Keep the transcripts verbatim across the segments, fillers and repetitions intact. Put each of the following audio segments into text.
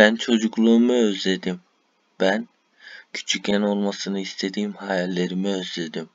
Ben çocukluğumu özledim. Ben küçükken olmasını istediğim hayallerimi özledim.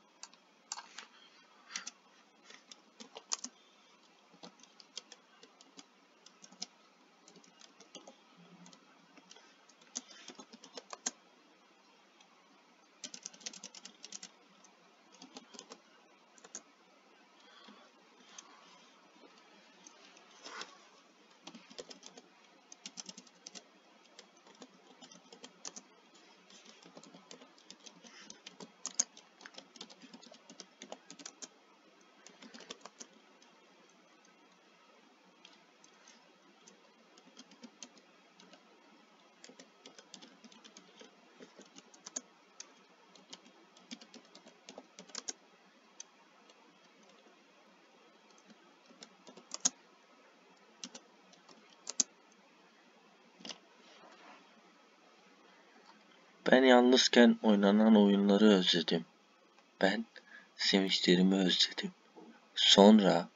Ben yalnızken oynanan oyunları özledim. Ben sevinçlerimi özledim. Sonra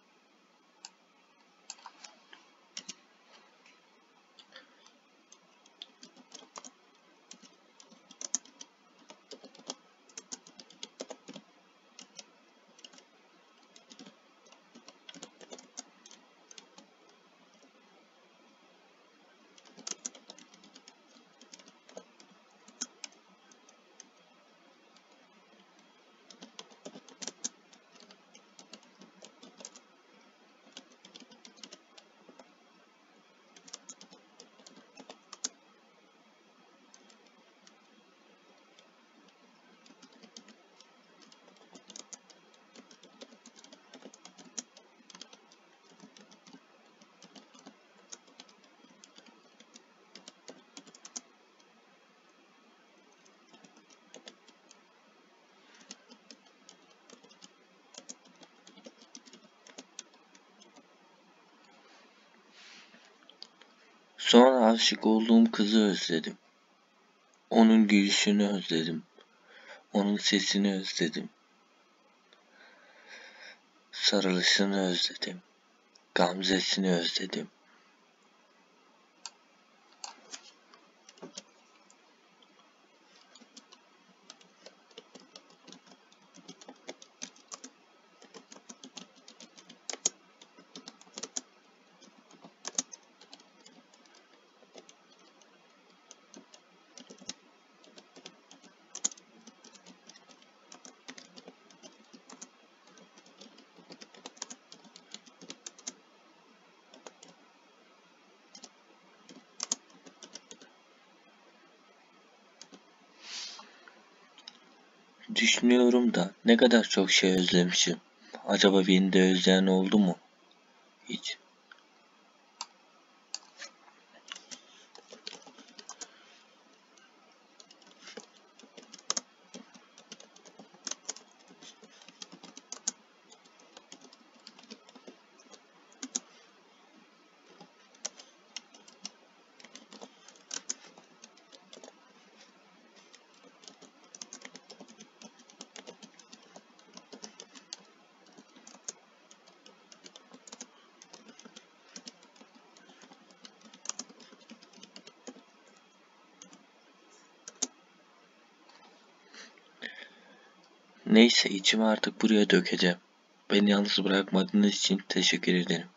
Sonra aşık olduğum kızı özledim. Onun gülüşünü özledim. Onun sesini özledim. Sarılışını özledim. Gamzesini özledim. Düşünüyorum da ne kadar çok şey özlemişim. Acaba beni de özleyen oldu mu? Hiç. Neyse içimi artık buraya dökeceğim. Beni yalnız bırakmadığınız için teşekkür ederim.